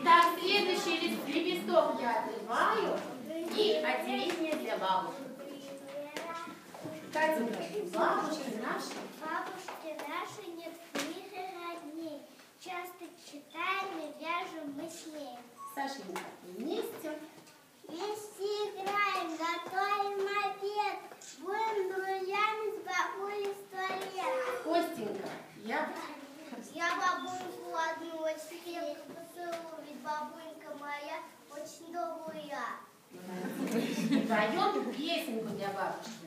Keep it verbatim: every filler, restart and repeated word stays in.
Итак, следующий лепесток я отрываю. И отделение для бабушек. Катенька, бабушки наши. Бабушки наши нет книг и родней. Часто читаем и вяжем мы с ней. Сашенька, вместе. Вместе играем, готовим обед. Будем друзьями с бабулей сто лет. Костенька, я... Я бабульку одну очень крепко поцелую, ведь бабулька моя очень добрая. Поем песенку для бабушки.